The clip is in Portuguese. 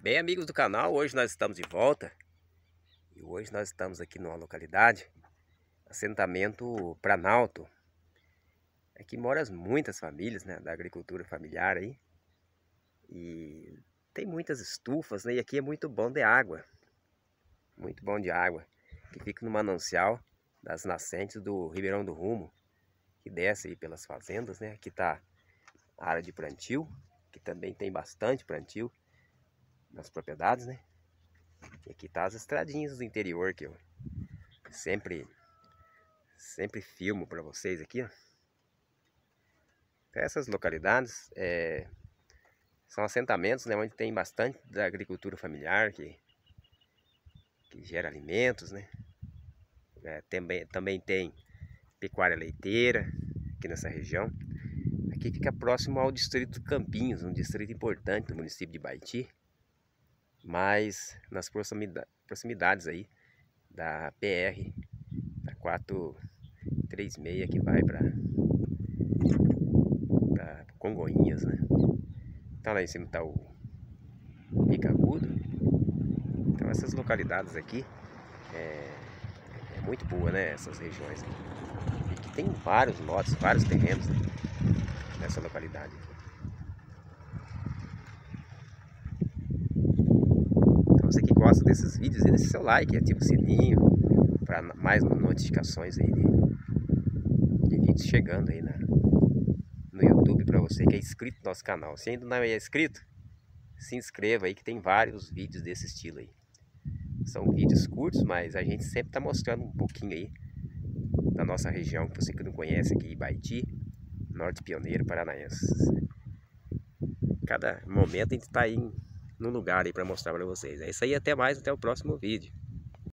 Bem, amigos do canal, hoje nós estamos de volta e hoje nós estamos aqui numa localidade, assentamento Planalto. Aqui moram muitas famílias, né, da agricultura familiar aí e tem muitas estufas, né, e aqui é muito bom de água, que fica no manancial das nascentes do Ribeirão do Rumo, que desce aí pelas fazendas, né. Aqui está a área de plantio, que também tem bastante plantio nas propriedades, né? E aqui tá as estradinhas do interior que eu sempre filmo para vocês aqui, ó. Essas localidades são assentamentos, né, onde tem bastante da agricultura familiar que gera alimentos, né? Também tem pecuária leiteira aqui nessa região. Aqui fica próximo ao distrito de Campinhos, um distrito importante do município de Baiti, mas nas proximidades aí da PR, da 436, que vai para Congonhas, né? Então lá em cima está o Pico Agudo. Então essas localidades aqui é muito boa, né? Essas regiões aqui. E aqui tem vários lotes, vários terrenos, né, nessa localidade aqui. Então você que gosta desses vídeos, deixe seu like, ativa o sininho para mais notificações aí de vídeos chegando aí no YouTube para você que é inscrito no nosso canal. Se ainda não é inscrito, se inscreva aí que tem vários vídeos desse estilo aí. São vídeos curtos, mas a gente sempre está mostrando um pouquinho aí da nossa região, que você que não conhece aqui, Baiti, Norte Pioneiro Paranaense. Cada momento a gente está aí num lugar aí para mostrar para vocês. É isso aí, até mais, até o próximo vídeo.